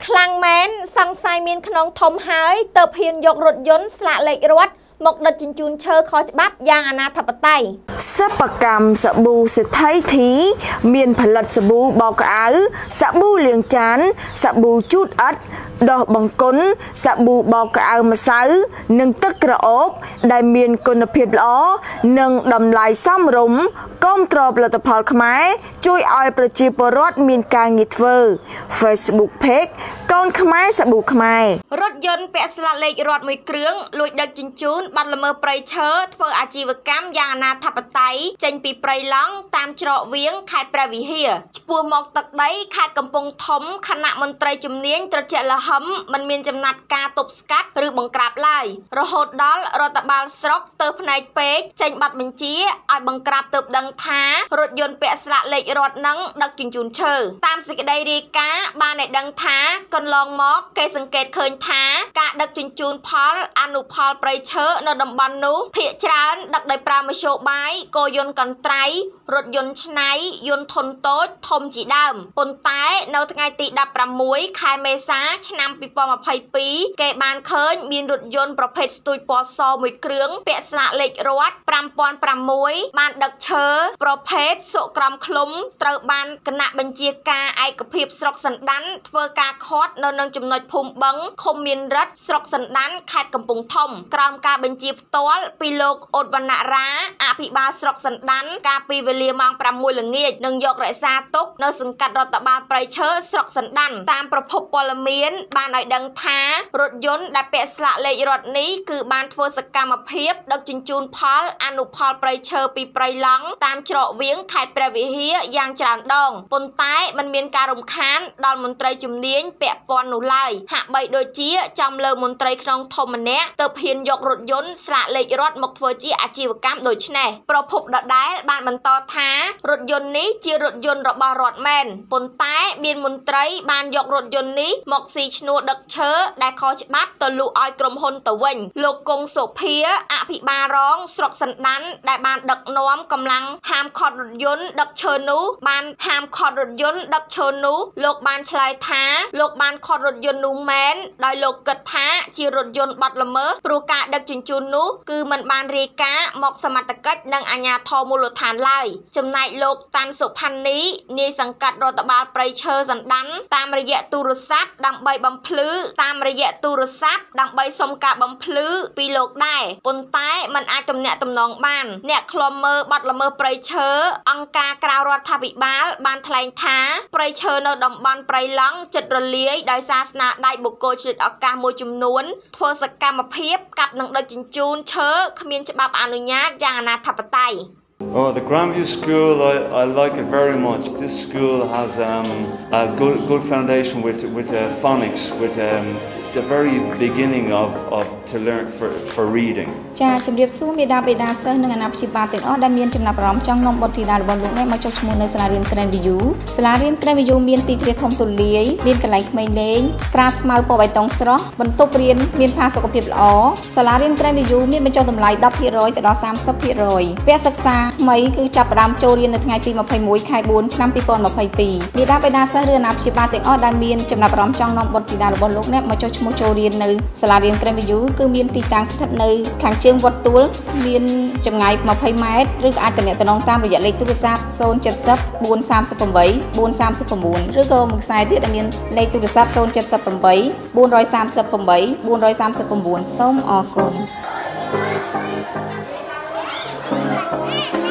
ខ្លាំងមែនសង្ស័យមានក្នុងធំហើយទៅហ៊ានយករថយន្តស្លាកលេខរត់មកដឹកជញ្ជូនឈើខុសច្បាប់យ៉ាងអនាធិបតេយ្យសិប្បកម្មសាប៊ូសេដ្ឋីធីមានផលិតសាប៊ូបោកក្អៅសាប៊ូលាងចានសាប៊ូជូតឥដ្ឋដោះបង្គន់សាប៊ូបោកក្អៅម្សៅនិងទឹកក្រអូបដែលមានគុណភាពល្អនិងតម្លៃសមរម្យគាំទ្រផលិតផលខ្មែរជួយឲ្យប្រជាពលរដ្ឋមានការងារធ្វើ Facebook Page កូនខ្មែរសាប៊ូខ្មែររថយន្តពាក់ស្លាកលេខរត់មួយគ្រឿងលួចដឹកជញ្ជូនបាត់ល្មើសព្រៃឈើធ្វើអាជីវកម្មយ៉ាងអនាធិបតេយ្យចេញពីព្រៃឡង់តាមច្រកវាងខេត្តព្រះវិហារឆ្ពោះមកទឹកដីខេត្តកំពង់ធំគណៈមន្ត្រីជំនាញត្រជាក់ល្ហឹមមិនមានចំណាត់ការទប់ស្កាត់ឬបង្ក្រាបឡើយរហូតដល់រដ្ឋបាលស្រុកទៅផ្នែកពេកចេញប័ណ្ណបញ្ជាឲ្យបង្ក្រាបទើបដឹងថារថយន្តពាក់ស្លាកលេខរត់នឹងដឹកជញ្ជូនឈើតាមសេចក្តីរាយការណ៍បានឲ្យដឹងថាកន្លងមកគេសង្កេតឃើញថាការដឹកជញ្ជូនផលអនុផលព្រៃឈើនៅតំបន់នោះភាគច្រើនដឹកដោយប្រើមធ្យោបាយគោយន្តកន្ត្រៃរថយន្តឆ្នៃយន្តធុនតូចធំជាដើមប៉ុន្តែនៅថ្ងៃទី16ខែមេសាឆ្នាំ2022គេបានឃើញមានរថយន្តប្រភេទស្ទួយពណ៌សមួយគ្រឿងពាក់ស្លាកលេខរត់5006បានដឹកឈើប្រភេទសុក្រំឃ្លុំត្រូវបានគណៈបញ្ជាការឯកភាពស្រុកសណ្ដានធ្វើការឃាត់នៅនឹងចំណុចភូមិបឹងឃុំមានរិទ្ធស្រុកសណ្ដានខេត្តកំពង់ធំក្រោមការបញ្ជាផ្ទាល់ពីលោកអូតវណ្ណរាអភិបាលស្រុកសណ្ដានកាលពីវេលាម៉ោង6ល្ងាចនឹងយករក្សាទុកនៅសង្កាត់រដ្ឋបាលព្រៃឈើស្រុកសណ្ដានតាមប្រភពព័ត៌មានបានឲ្យដឹងថារថយន្តដែលពាក់ស្លាកលេខរត់នេះគឺបានធ្វើសកម្មភាពដឹកជញ្ជូនផលអនុផលព្រៃឈើពីព្រៃឡង់តាមច្រកវាងខេត្តព្រះវិហារយ៉ាងច្រើនដងប៉ុន្តែมันមានការរំខានដល់មន្ត្រីជំនាញពាក់ព័ន្ធនោះឡើយហាក់បីដូចជាចំលើមន្ត្រីក្នុងធំម្នាក់ទៅហ៊ានយករថយន្តស្លាកលេខរត់មកធ្វើជាអាជីវកម្មដូចនេះប្រភពដដែលបានបន្តថារថយន្តនេះជារថយន្តរបស់រដ្ឋមែនប៉ុន្តែមានមន្ត្រីបានយករថយន្តនេះមកស៊ីឈ្នួលដឹកឈើដែលខុសច្បាប់ទៅលក់ឲ្យក្រុមហ៊ុនទៅវិញលោកគង់សុភាអភិបាលរងស្រុកសណ្ដានដែលបានដឹកនាំកម្លាំងហាមឃាត់រថយន្តដឹកឈើនោះលោកបានឆ្លើយថាលោកបានឃាត់រថយន្តនោះមែនដោយលោកគិតថាជារថយន្តបាត់ល្មើសព្រោះការដឹកជញ្ជូននោះគឺមិនបានរាយការណ៍មកសមត្ថកិច្ចនិងអាជ្ញាធរមូលដ្ឋានឡើយចំណែកលោកតាន់សុផាន់នីនាយសង្កាត់រដ្ឋបាលព្រៃឈើសណ្ដានតាមរយៈទូរស័ព្ទដើម្បីសុំការបំភ្លឺពីលោកដែរប៉ុន្តែมันអាចទំនាក់ទំនងបានអ្នកឃ្លាំមើលបាត់ល្មើសព្រៃឈើអង្គការក្រៅរដ្ឋាភិបាលបានថ្លែងថាព្រៃឈើនៅតំបន់ព្រៃឡង់ជិតរលាយដោយសារស្នាដៃបុគ្គលជ្រៀតឱកាសមួយចំនួនធ្វើសកម្មភាពកាប់និងដឹកជញ្ជូនឈើគ្មានច្បាប់អនុញ្ញាតយ៉ាងអនាធិបតេយ្យ Oh, the Grandview School, I like it very much. This school has a good foundation with phonics, with the very beginning of to learn for reading. ចាជំរាបសួរមេដាបេដាសិស្សនិងអាណាព្យាបាលទាំងអស់ដែលមានចំណាប់អារម្មណ៍ចង់នាំបុត្រធីតារបស់លោកនេះមកចុះឈ្មោះនៅសាលារៀន Grandview សាលារៀន Grandview មានទីធ្លាធំទូលាយមានកន្លែងក្មេងលេងក្រាលស្មៅពណ៌បៃតងស្រស់បន្ទប់រៀនមានផាសុកភាពល្អសាលារៀន Grandview មានបញ្ចុះតម្លៃ 10% ទៅដល់ 30% វគ្គសិក្សាថ្មីគឺចាប់ផ្ដើមចូលរៀននៅថ្ងៃទី21ខែ4ឆ្នាំ2022មេដាបេដាសិស្សឬអាណាព្យាបាលទាំងអស់ដែលមានចំណាប់អារម្មណ៍ចង់នាំបុត្រធីតារបស់លោកនេះមកចុះឈ្មោះចូលរៀននៅសាលារៀន Grandview គឺមានទីតាំងស្ថិតនៅខាងជើងវត្តទួលមានចម្ងាយ20ម៉ែត្រឬក៏អាចទំនាក់ទំនងតាមរយៈលេខទូរស័ព្ទ070 438 439ឬក៏មួយខ្សែទៀតដែលមានលេខទូរស័ព្ទ078 438 439សូមអរគុណ